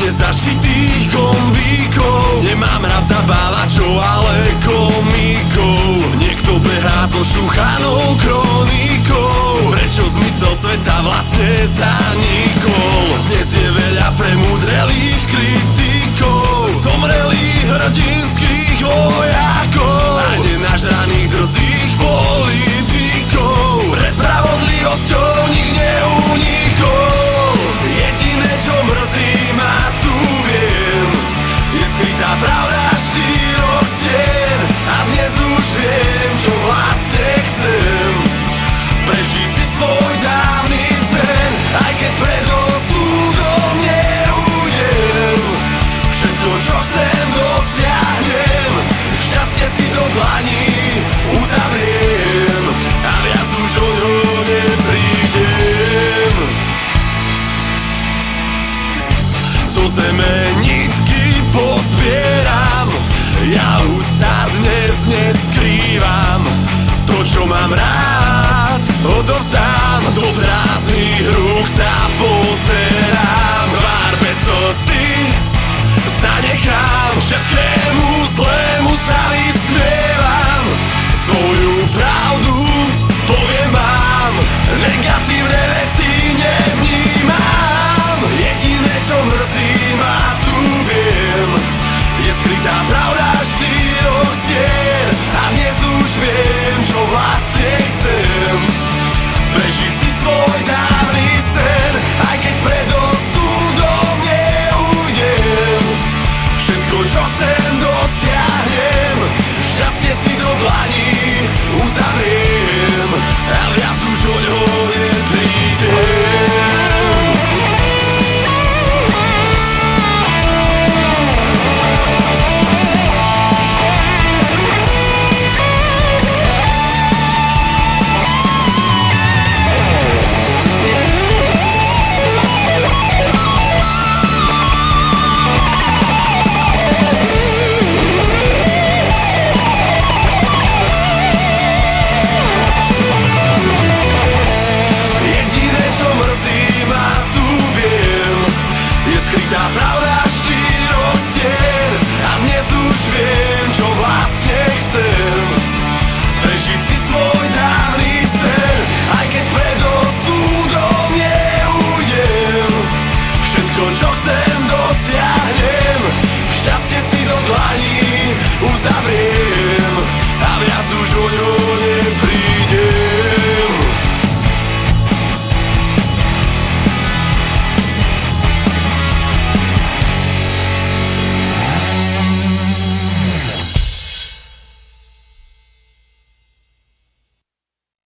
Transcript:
nezašitých gombíkov. Nemám rád zabávačov, ale komikov. Niekto behá so šúchanou kronikou. Prečo zmysel sveta vlastne zanikol? Dnes je veľa premúdrelých kritikov, zomrelých hrdinských vojakov a nenažraných drzých politikov. Pred spravodlivosťou nik neunikol. Jediné, čo mrzí ma, tu viem, je skrytá pravda štyroch stien. A dnes už viem, čo vlastne chcem: prežiť si svoj dávny sen. Aj keď pred osudom neujdem, všetko, čo chcem, dosiahnem. Šťastie si do dlaní uzavriem a viac už o ňo neprídem. Zo zeme nitky pozbieram, ja už sa dnes neskrývam. To, čo mám rád, odovzdám, do prázdnych rúk sa pozerám. Tvár bez slzy zanechám, všetkému zlému sa vysmievam. Svoju pravdu poviem vám, negatívne veci nevnímam. Jediné, čo mrzí ma, tu viem, je skrytá pravda štyroch stien. A dnes už viem, čo vlastne chcem: prežiť si svoj dávny sen. Aj keď pred osudom neujdem, všetko, čo chcem, dosiahnem. Šťastie si do dlaní uzavriem a viac už o ňo neprídem. Skrytá pravda štyroch stien. A dnes už viem, čo vlastne chcem: prežiť si svoj dávny sen. Aj keď pred osudom neujdem, všetko, čo chcem, dosiahnem. Šťastie si do dlaní uzavriem a viac už o ňom